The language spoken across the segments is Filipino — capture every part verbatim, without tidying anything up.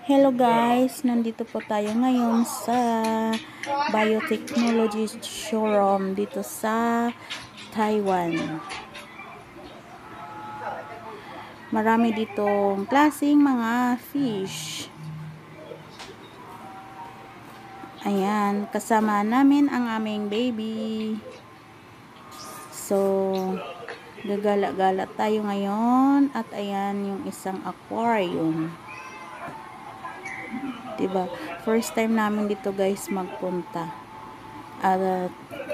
Hello guys, nandito po tayo ngayon sa biotechnology showroom dito sa Taiwan. Marami ditong klaseng mga fish. Ayan, kasama namin ang aming baby. So, gagala-gala tayo ngayon at ayan yung isang aquarium. Diba? First time namin dito guys magpunta. At uh,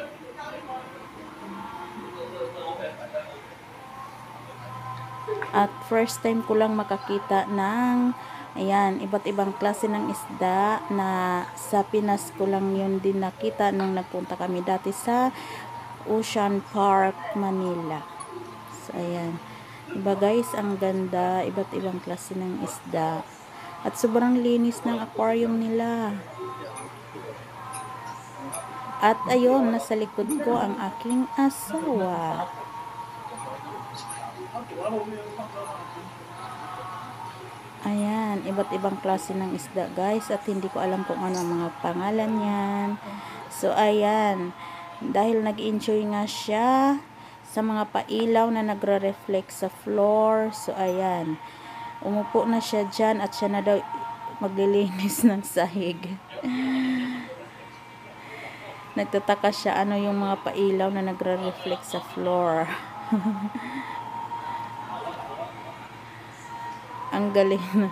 at first time ko lang makakita ng ayan, iba't ibang klase ng isda na sa Pinas ko lang yun din nakita nung nagpunta kami dati sa Ocean Park, Manila. So ayan. Diba guys, ang ganda, iba't ibang klase ng isda. At sobrang linis ng aquarium nila. At ayun, nasa likod ko ang aking asawa. Ayan, iba't ibang klase ng isda guys. At hindi ko alam kung ano ang mga pangalan yan. So ayan, dahil nag-enjoy nga siya sa mga pailaw na nagre-reflect sa floor. So ayan, umupo na siya dyan at siya na daw maglilinis ng sahig. Nagtataka siya ano yung mga pailaw na nagre-reflect sa floor. Ang galing na.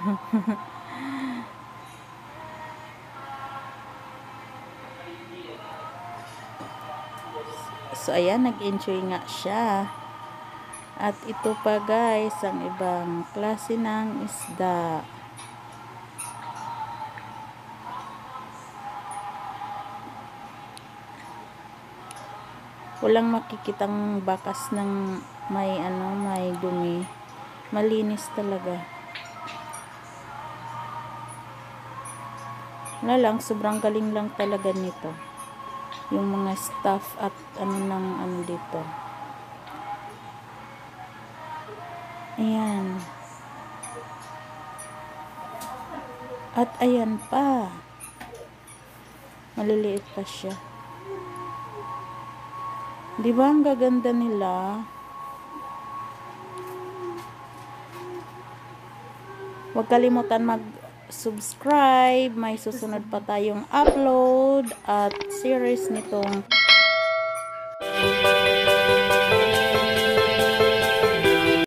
So ayan, nag-enjoy nga siya. At ito pa guys, ang ibang klase ng isda. Walang makikitang bakas ng may ano, may dumi. Malinis talaga. Wala lang, sobrang galing lang talaga nito. Yung mga staff at ano ng ano dito. Ayan. At ayan pa. Maliliit pa siya. Di ba ang gaganda nila? Huwag kalimutan mag-subscribe. May susunod pa tayong upload at series nitong